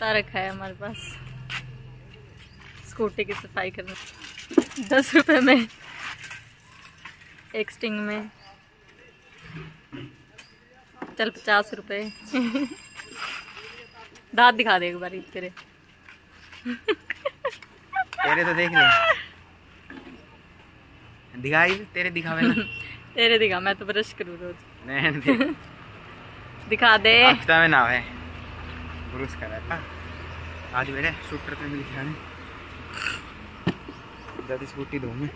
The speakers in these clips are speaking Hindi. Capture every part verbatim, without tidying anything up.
कुत्ता रखा है हमारे पास स्कूटी की सफाई करने। दस रुपए में एक स्टिंग में, चल पचास रुपए। दांत दिखा दे एक बार तेरे। तेरे तो देख ले, दिखाई तेरे दिखावे ना। तेरे दिखा, मैं तो ब्रश करूँ रोज। नहीं दे। दिखा दे। हफ्ता में ना है ब्रश करा आज मेरे शूटर पे मिल गया दादी स्कूटी दो मैं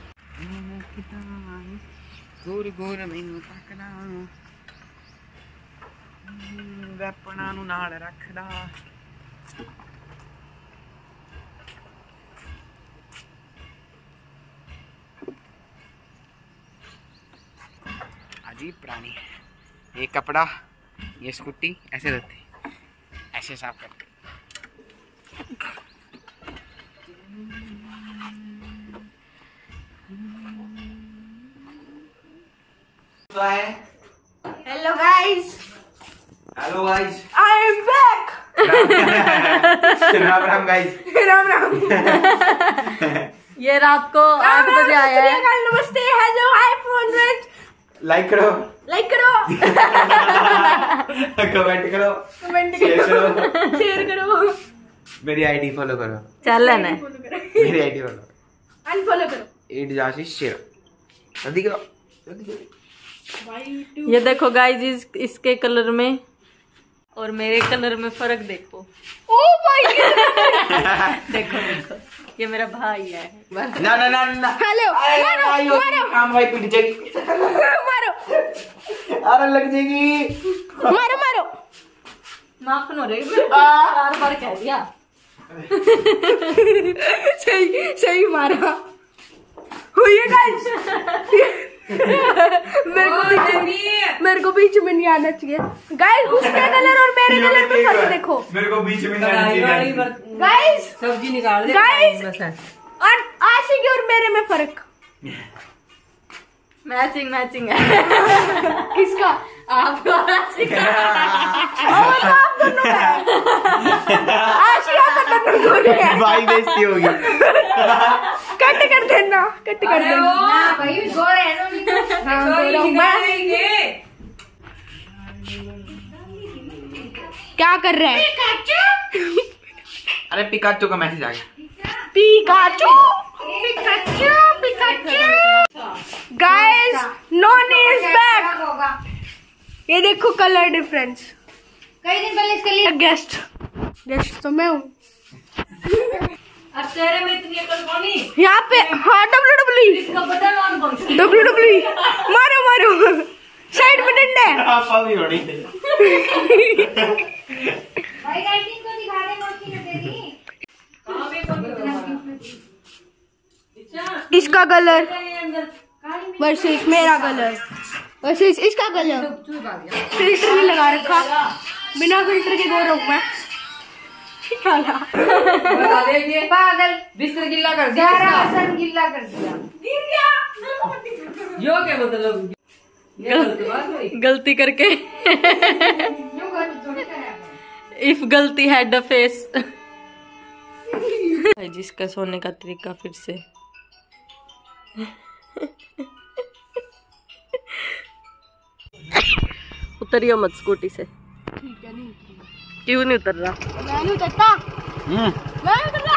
गोर गोर मैनू तकदा वैपना नू नाल रखदा। अजीब प्राणी है ये। कपड़ा ये स्कूटी ऐसे धोते, ऐसे साफ करते। Hello guys, hello guys, I am back. Ram Ram guys, Ram Ram. ये रात को आठ बजे आया है। नमस्ते, हेलो, हाय फ्रेंड्स। लाइक करो, लाइक करो, कमेंट करो, कमेंट शेयर करो, करो, शेयर करो, मेरी आईडी फॉलो करो। चल है मेरी आईडी फॉलो, अनफॉलो करो। एट जासी शेयर जल्दी करो, जल्दी करो। ये देखो गाइस, इस, इसके कलर में और मेरे कलर में फर्क देखो। Oh my god. देखो देखो, ये मेरा भाई है। ना ना ना ना, हेलो, मारो मारो, काम भाई पिट जाएगी। मारो, अरे लग जाएगी। मारो मारो। नाखून हो रही है, बार बार कह दिया। सही सही मारा। हुई है गाइस। मेरे को बीच मेरे को बीच में नहीं आना चाहिए गाइस। उसके कलर और मेरे कलर में फर्क देखो। मेरे को बीच में नहीं आना चाहिए गाइस। सब्जी निकाल दे गाइस, और आशिक और मेरे में फर्क। मैचिंग मैचिंग है। किसका? आपको आशिक और तो आप दोनों का आशिक का दोनों गोरे हैं। भाई बेइज्जती होगी। कट कर देना, कट कर देना। ना भाई गोरे है हाँ, गोरा हूँ मैं। क्या कर रहे हैं? अरे पिकाचू का मैसेज आ गया। Pikachu, Pikachu, Pikachu. Guys, Noni is back. ये देखो कलर डिफरेंस। कई दिन पहले इसके लिए गेस्ट गेस्ट तो मैं हूँ। अब तेरे में इतनी अकल कौन है? यहाँ पे हाँ डब्ल्यू डब्ल्यू इसका बटन ऑन कौन सा? डब्ल्यू डब्ल्यू मारो मारो, साइड में डंडा है। आप भी होनी भाई राइटिंग को दिखा दे, मोटी ने दे दी। इसका कलर वर्सेस मेरा कलर वर्सेस इसका कलर। फिल्टर भी लगा रखा, बिना फिल्टर के गोरा हूँ मैं। काला। पागल, बिस्तर गिल्ला कर दिया। सारा आसन गिल्ला कर दिया। गिर गया। यो क्या मतलब? गलती करके। जो कर थोड़ी करा। इफ गलती है द फेस। जिसका सोने का तरीका फिर से। उतरियो मत स्कूटी से। ठीक है, नहीं क्यों नहीं उतर रहा? मैं नहीं उतरता, मैं नहीं उतरता।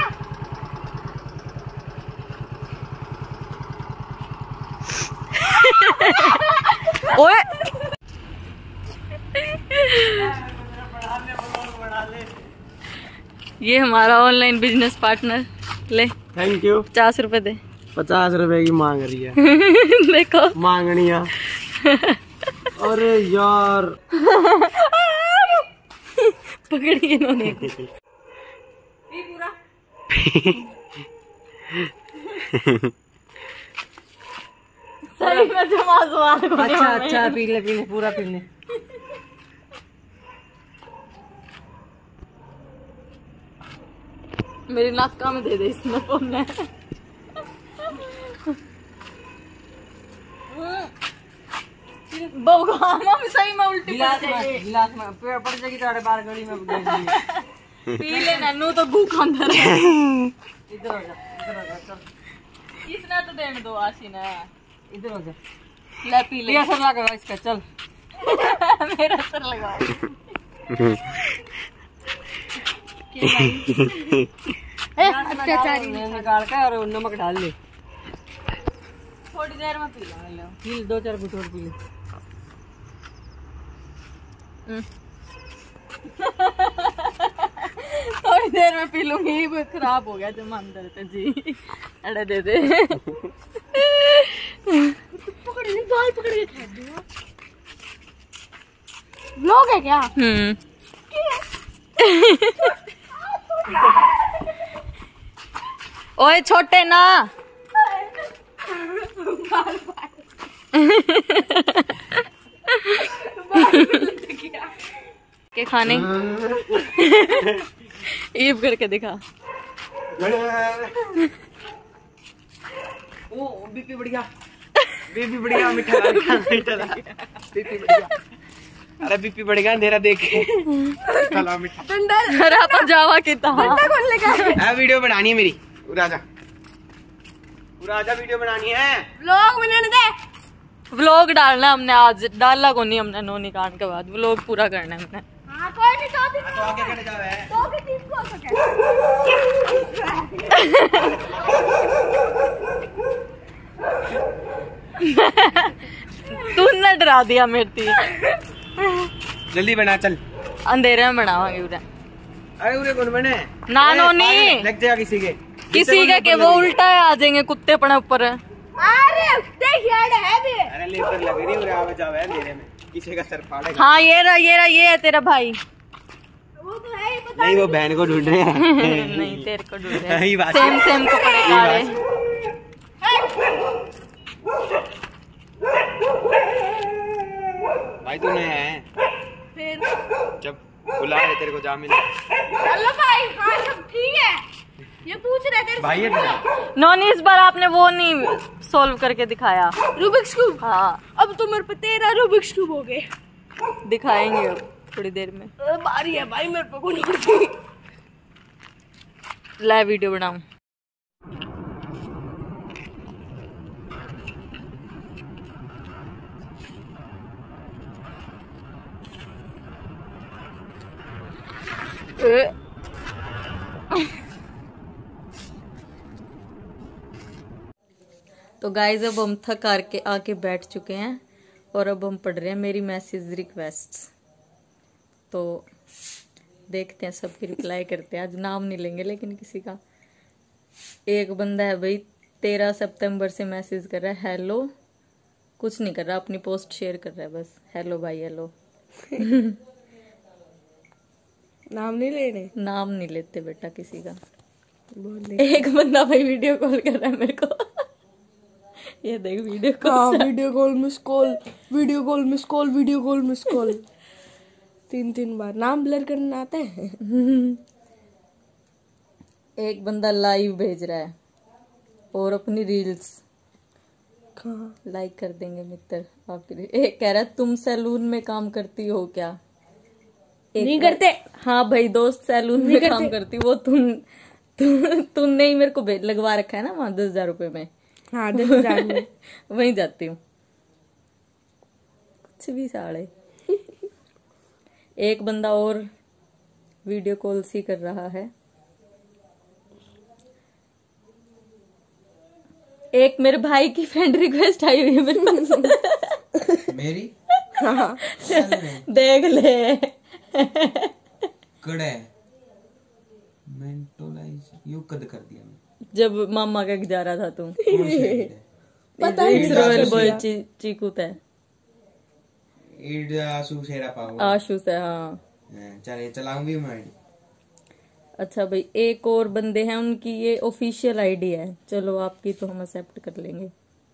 ओए ये हमारा ऑनलाइन बिजनेस पार्टनर। ले थैंक यू। पचास रुपए दे। पचास रुपए की मांग रही है। देखो मांगनिया। अरे यार पकड़ी इन्होंने। सही में जमा सवाल। अच्छा अच्छा पी ले पी ले पूरा पी ले। मेरी नाक काम दे दे इसमें फोन है। सही में उल्टी गिलास में गिलास में पेड़ पड़ जाएगी तो बार गली में पी ले नन्नू तो भूख अंदर है। इधर हो जा, इधर हो जा, चल। किसने तो देने दो आशी ने। इधर हो जा, ले पी ले। असर लगा इसका, चल। मेरा असर लगा। अत्याचारी निकाल के और नमक डाल ले। थोड़ी देर में पी लो, पी दो चार घूंट और पी ले। थोड़ी देर में पी लूंगी, वो खराब हो गया जो मन करते जी। अरे दे दे। पकड़ ले, बाल पकड़ के खा दो। लोग है क्या? हम्म। ओए छोटे ना। के खाने ईब करके दिखा। ओ बीपी बढ़ गया, बीपी बढ़ गया, मीठा मीठा मीठा बीपी बढ़ गया। अरे बीपी बढ़ गया अंधेरा देख के। चलो मीठा डंडा जावा कितना कौन लेगा? वीडियो बनानी है मेरी, पूरा आजा, पूरा आजा, वीडियो बनानी है। लोग बनाने दे। व्लॉग डालना हमने, आज डाला को नहीं हमने। नौ निकाल के बाद व्लॉग पूरा करना है हमने। हाँ कोई नहीं, दो दिन तो आगे कट जावे है। दो के तीन को सके। तू न डरा दिया मेरी। जल्दी बना चल, अंधेरे में बनावांगे उरे। अरे उरे कौन बने? ना नो नहीं लग जाएगा किसी के, किसी का के वो उल्टा आ जाएंगे कुत्ते पड़े ऊपर। अरे देख यार है भी। अरे लेकर लग रही उरे आवाज आवे अंधेरे में, किसी का सर फाड़ेगा। हाँ ये रहा ये रहा ये है तेरा भाई। वो तो है ही, पता नहीं वो बहन को ढूंढ रहे हैं। नहीं तेरे को ढूंढ रहे यही हैं। बात सेम सेम कपड़े काले। भाई तू नहीं है, फिर जब बुला रहे तेरे को जा मिला। चलो भाई। हाँ सब ठीक है। ये पूछ रहे थे भाई है तेरा? नॉनी इस बार आपने वो नहीं सोल्व करके दिखाया। Rubik's cube. हाँ अब तो मेरे पे तेरह रूबिक्स क्यूब हो गए। दिखाएंगे अब थोड़ी देर में। अ, बारी है भाई, मेरे पे को नहीं पड़ती। लाइव वीडियो बनाऊं। तो गाइज अब हम थक हार के आके बैठ चुके हैं और अब हम पढ़ रहे हैं मेरी मैसेज रिक्वेस्ट्स। तो देखते हैं, सबकी रिप्लाई करते हैं। आज नाम नहीं लेंगे लेकिन किसी का। एक बंदा है भाई, तेरह सितंबर से मैसेज कर रहा है, हेलो। कुछ नहीं कर रहा, अपनी पोस्ट शेयर कर रहा है बस, हेलो भाई हेलो। नाम नहीं ले रहे। नाम नहीं लेते बेटा किसी का। एक बंदा भाई वीडियो कॉल कर रहा है मेरे को। ये देख वीडियो हाँ, call. Video call miss call, video call miss call, video call miss call. तीन तीन बार नाम ब्लर करना आता है। एक बंदा लाइव भेज रहा है और अपनी रील्स कहाँ? लाइक कर देंगे मित्र आपकी। एक कह रहा है तुम सैलून में काम करती हो क्या? एक नहीं करते। हाँ भाई दोस्त सैलून में काम करती, वो तुम तुम तुमने ही मेरे को भे- लगवा रखा है ना वहां दस हजार रुपए में। हाँ दस हजार में। वहीं जाती हूँ। कुछ भी साड़े। एक बंदा और वीडियो कॉल ही कर रहा है। एक मेरे भाई की फ्रेंड रिक्वेस्ट आई हुई है मेरे पास। मेरी हाँ देख ले। कड़े मेंटलाइज यू कद कर दिया मैं। जब मामा का जा रहा था तू। पता नहीं रॉयल बॉय ची, चीकू था। ईड आशु शेरा पाओ। आशु से हाँ। चले चलाऊंगी मैं। अच्छा भाई एक और बंदे हैं, उनकी ये ऑफिशियल आईडी है, चलो आपकी तो हम एक्सेप्ट कर लेंगे।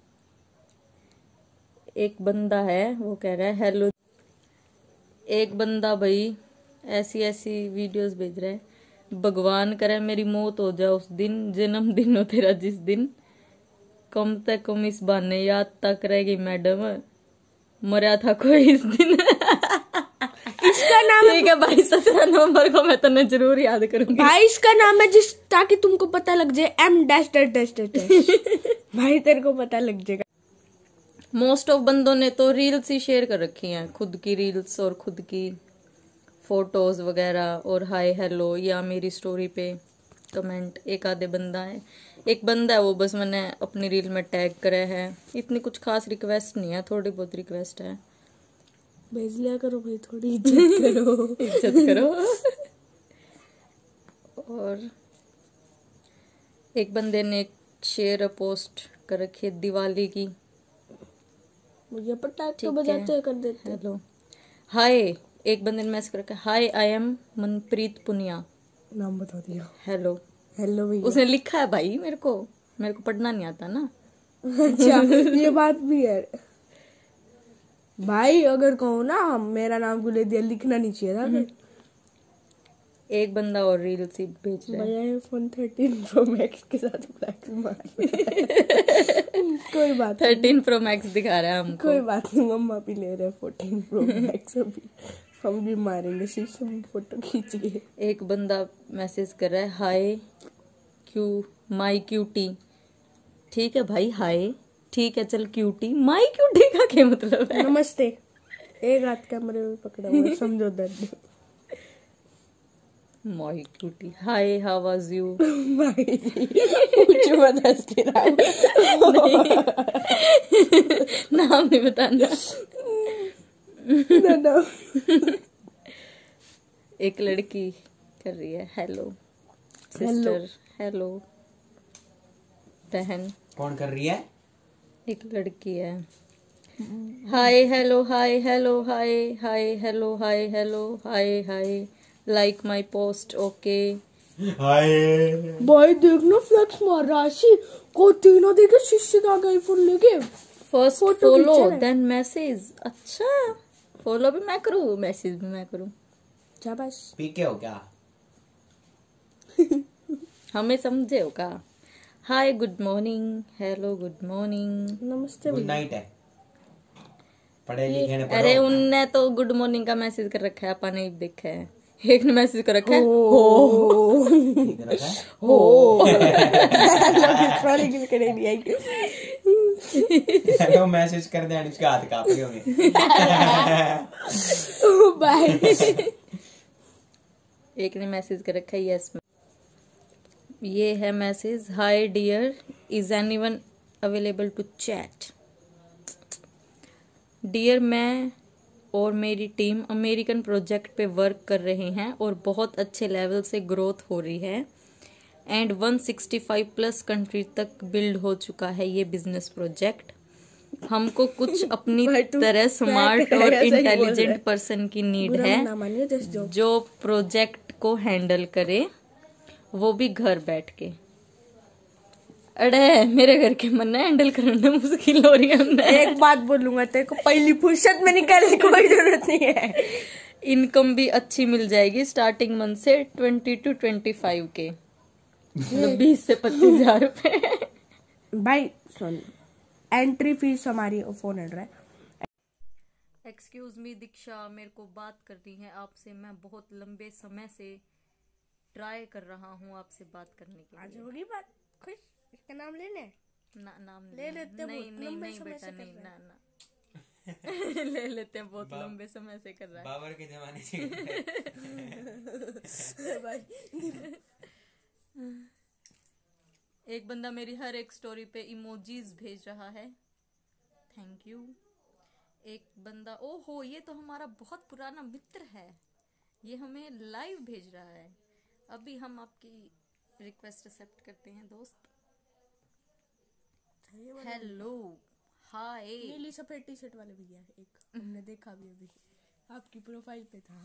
एक बंदा है वो कह रहा है हेलो। एक बंदा भाई ऐसी ऐसी वीडियोस भेज रहा है, भगवान करे मेरी मौत हो जाए उस दिन, जन्मदिन हो तेरा जिस दिन, कम से कम इस बहाने याद तक रहेगी मैडम, मरा था कोई इस दिन। इसका नाम है ठीक है भाई, सत्रह नवंबर को मैं तुम्हें जरूर याद करूंगी। भाई, इसका नाम है जिस ताकि तुमको पता लग जाए, M dash dash dash dash. भाई तेरे को पता लग जाएगा। मोस्ट ऑफ बंदों ने तो रील्स ही शेयर कर रखी हैं, खुद की रील्स और खुद की फोटोज वगैरह, और हाय हेलो या मेरी स्टोरी पे कमेंट। एक आधे बंदा है, एक बंदा है वो बस मैंने अपनी रील में टैग करा है। इतनी कुछ खास रिक्वेस्ट नहीं है, थोड़ी बहुत रिक्वेस्ट है। भेज लिया करो भाई, थोड़ी इज्जत करो। इज्जत करो। और एक बंदे ने शेयर पोस्ट कर रखी है दिवाली की। मुझे पता है, तो ठीक बजाते है। कर देते। हेलो हाय, एक बंदे ने मैसेज कर रखा है, hi I am Manpreet Punia. नाम बता दिया। हेलो हेलो भैया। उसने लिखा है भाई, मेरे को मेरे को पढ़ना नहीं आता ना। अच्छा, ये बात भी है भाई। अगर कहो ना हम मेरा नाम को ले दिया, लिखना नहीं चाहिए था फिर। एक बंदा और रील सी भेज रहा है। भैया आईफोन थर्टीन प्रो मैक्स के साथ फ्लैक्स मार। कोई बात थर्टीन प्रो मैक्स दिखा रहा है हमको। कोई बात नहीं, मम्मा भी ले रहे फोर्टीन प्रो मैक्स अभी। हम भी मारेंगे शीशे में फोटो खींच के। एक बंदा मैसेज कर रहा है, हाय क्यू माई क्यूटी। ठीक है भाई, हाय ठीक है, चल क्यूटी। माई क्यूटी का क्या मतलब है? नमस्ते। एक हाथ कैमरे में पकड़ा हुआ है, समझो दर्द। My cutie, hi how was you. भाई कुछ बता के नाम नहीं बताना। ना। एक लड़की कर रही है, हेलो सिस्टर, हेलो बहन। कौन कर रही है? एक लड़की है, hi hello hi hello hi hi hello hi hello hi hi like my post okay. Hi भाई देखना फ्लेक्स मार राशि को तीनों देखे शीशे का आईफोन लेके। फर्स्ट Photo फॉलो खींचा है। Then message. अच्छा, फॉलो भी मैं करूँ, मैसेज भी मैं करूँ। शाबाश। पी के हो क्या? हमें समझे हो का? Hi good morning, hello good morning, नमस्ते गुड भैया। नाइट है। पढ़े लिखे ने अरे पढ़ो। उनने तो गुड मॉर्निंग का मैसेज कर रखा है, अपन ने देखा है। एक ने मैसेज कर रखा है, हो ठीक रखा है? हो लोग करे नहीं आई। हेलो मैसेज कर दे, उसके हाथ कांप रहे होंगे। बाय। एक ने मैसेज कर रखा है, यस ये है message, hi dear is anyone available to chat. Dear, मैं और मेरी टीम अमेरिकन प्रोजेक्ट पे वर्क कर रहे हैं और बहुत अच्छे लेवल से ग्रोथ हो रही है एंड एक सौ पैंसठ प्लस कंट्री तक बिल्ड हो चुका है ये बिजनेस प्रोजेक्ट। हमको कुछ अपनी तरह स्मार्ट और इंटेलिजेंट पर्सन की नीड है जो प्रोजेक्ट को हैंडल करे, वो भी घर बैठ के। अरे मेरे घर के मन हैंडल करना मुश्किल हो रही है। एक बात बोलूंगा तेरे को, पहली फुर्सत में निकालने की कोई जरूरत नहीं है। इनकम भी अच्छी मिल जाएगी स्टार्टिंग मंथ से ट्वेंटी टू ट्वेंटी फाइव के, मतलब बीस से पच्चीस हजार रुपए। भाई सुन, एंट्री फीस हमारी फोन हंड्रेड है। एक्सक्यूज मी दीक्षा, मेरे को बात करनी है आपसे। मैं बहुत लंबे समय से ट्राई कर रहा हूँ आपसे बात करने के आज लिए। होगी बात खुश? इसका नाम लेने ना, नाम ले नहीं, लेते हैं, नहीं बहुत नहीं लंबे नहीं समय बेटा से नहीं, कर ना ना ले लेते हैं, बहुत लंबे समय से कर रहा है बाबर के जमाने से। भाई। एक बंदा मेरी हर एक स्टोरी पे इमोजीज भेज रहा है, थैंक यू। एक बंदा, ओहो ये तो हमारा बहुत पुराना मित्र है, ये हमें लाइव भेज रहा है। अभी हम आपकी रिक्वेस्ट एक्सेप्ट करते हैं दोस्त। Hello hi. नीली सफेद टी शर्ट वाले भैया, एक हमने देखा भी अभी आपकी प्रोफाइल पे था।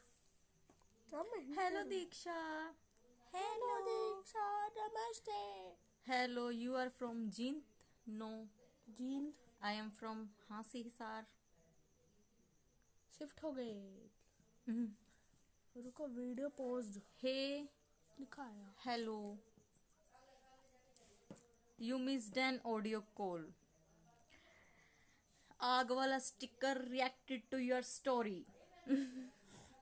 हेलो दीक्षा। हेलो दीक्षा, नमस्ते। Hello, you are from Jind? No, Jind I am from Hansi Hisar. Shift हो गए। रुको, वीडियो पोस्ट हे लिखा है। Hello, you missed an audio call. आग वाला sticker reacted to your story.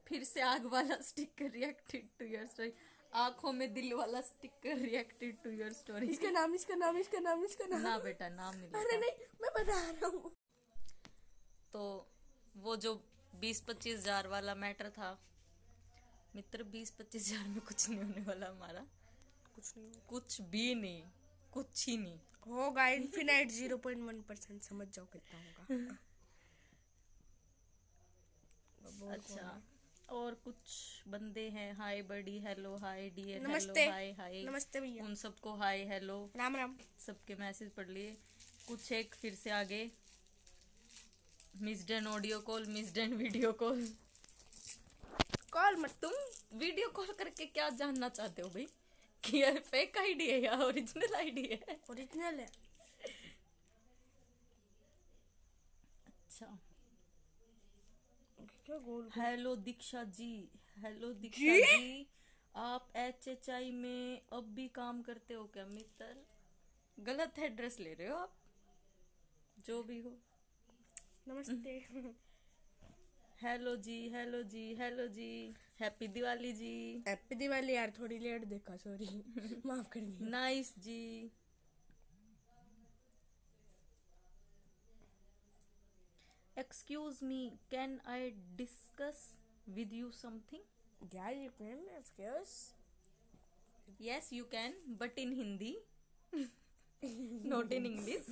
फिर से आग वाला sticker reacted to your story. आंखों में दिल वाला sticker reacted to your story. इसका नाम इसका नाम इसका नाम इसका नाम ना बेटा नाम नहीं अरे लेता। नहीं मैं बता रहा हूँ। तो वो जो बीस पच्चीस हजार वाला मैटर था मित्र, बीस पच्चीस हजार में कुछ नहीं होने वाला हमारा, कुछ नहीं कुछ भी नहीं, कुछ ही नहीं होगा। Infinite zero point one percent समझ जाओ कितना होगा। अच्छा और कुछ बंदे हैं। Hi buddy, hello, hi dear, hello, नमस्ते हाय हाय, नमस्ते भैया, उन सबको हाय हेलो, राम राम। सबके मैसेज पढ़ लिए। कुछ एक फिर से आगे, missed an audio call, missed an video call. Call मत तुम वीडियो कॉल करके क्या जानना चाहते हो भाई, कि ये फेक आईडी है या ओरिजिनल आईडी है? ओरिजिनल है। अच्छा क्या गोल हेलो दीक्षा जी, हेलो दीक्षा जी, जी? आप एच एच आई में अब भी काम करते हो क्या मित्र? गलत एड्रेस ले रहे हो आप, जो भी हो। नमस्ते। Hello ji, hello ji, hello ji, happy Diwali ji. Happy Diwali यार, थोड़ी लेट देखा, सॉरी माफ कर दी। Nice ji. Excuse me, can I discuss with you something? Yeah, you can, of course. Yes, you can, but in Hindi, not in English.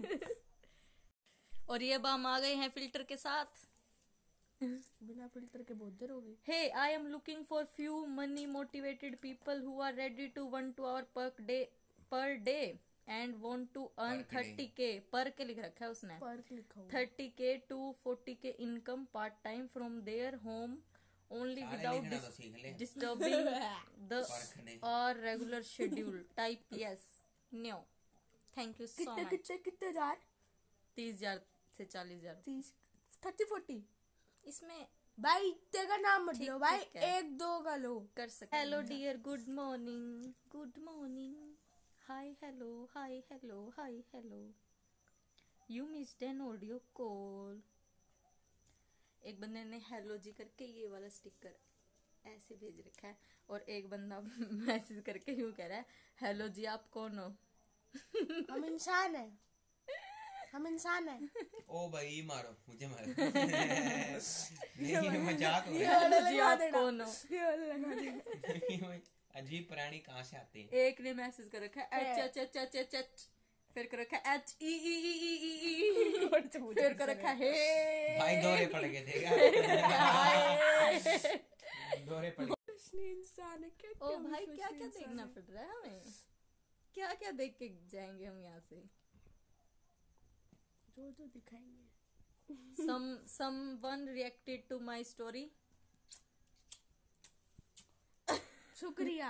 और ये अब हम आ गए हैं फिल्टर के साथ। बिना फिल्टर के बहुत देर हो गई। Hey, I am looking for few money motivated people who are ready to one two hour per day per day and want to earn thirty k पर के लिख रखा है उसने, पार्क लिखा हुआ। thirty k to forty k income part time from their home only without dis- disturbing the or regular schedule. Type yes, no, thank you so कितने much. कितने कितने हजार? तीस हजार से चालीस हजार तीस थर्टी फोर्टी। इसमें भाई तेरा नाम मत ठीक- लो भाई, ठीक है। एक दो का लो। कर सकते। Hello dear, good morning, good morning, hi hello, hi hello, hi hello, you missed an audio call. एक बंदे ने हेलो जी करके ये वाला स्टिकर ऐसे भेज रखा है, और एक बंदा मैसेज करके यूं कह रहा है, हेलो जी आप कौन हो? हम इंसान है, हम इंसान है। ओ भाई मारो मुझे मारो। नहीं ये मजाक हो रहा हेलो जी आप कौन हो? ये वाला लगा देना। है। अजीब प्राणी कहाँ से आते हैं? एक ने मैसेज कर रखा है H H H H H H, फिर कर रखा है एच ई ई ई ई ई ई, फिर कर रखा है हे। भाई दोहरे पड़ गए थे क्या? दोहरे पड़ गए। इसने इंसान है क्या? ओ क्या भाई विश्व क्या से क्या इंसान देखना है? पड़ रहा है हमें, क्या क्या देख के जाएंगे हम यहाँ से? जो जो दिखाएंगे। some someone reacted to my story. शुक्रिया।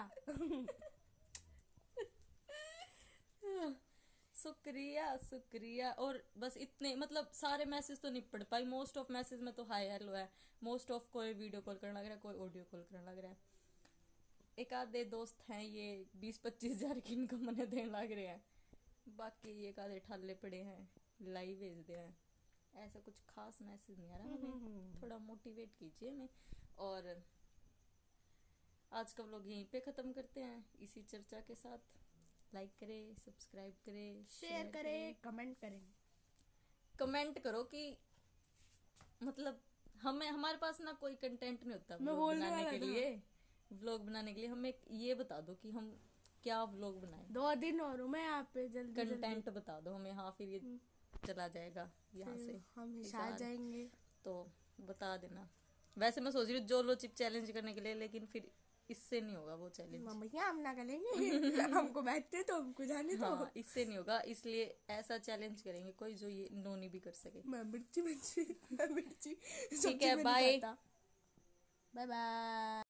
शुक्रिया शुक्रिया। और बस इतने, मतलब सारे मैसेज तो नहीं पढ़ पाई। मोस्ट ऑफ मैसेज में तो हाय हेलो है, मोस्ट ऑफ कोई वीडियो कॉल करने लग रहा है, कोई ऑडियो कॉल करने लग रहा है। एक आधे दोस्त हैं ये बीस पच्चीस हजार की इनकम मने देने लग रहे हैं, बाकी एक आधे ठाले पड़े हैं लाइव भेज दे हैं। ऐसा कुछ खास मैसेज नहीं आ रहा हमें, थोड़ा मोटिवेट कीजिए हमें। और आज का व्लॉग यहीं पे खत्म करते हैं इसी चर्चा के साथ। लाइक करें, सब्सक्राइब करें, शेयर करें, कमेंट करें। कमेंट करो कि मतलब हमें, हमारे पास ना कोई कंटेंट नहीं होता मैं व्लॉग बोलने बनाने वाला के था। लिए। व्लॉग बनाने के लिए हमें ये बता दो कि हम क्या व्लॉग बनाएं, दो दिन और हूँ मैं यहाँ पे, जल्दी जल्दी कंटेंट बता दो हमें। हाँ फिर ये चला जाएगा यहाँ से हम हिसार। हिसार जाएंगे। तो बता देना। वैसे मैं सोच रही हूँ जोलो चिप चैलेंज करने के लिए, लेकिन फिर इससे नहीं होगा वो चैलेंज। भैया हम ना करेंगे। हमको बैठते तो हमको जाने तो। हाँ इससे नहीं होगा, इसलिए ऐसा चैलेंज करेंगे कोई जो ये नोनी भी कर सके। मैं मिर्ची मिर्ची मैं मिर्ची ठीक है, बाय बाय बाय।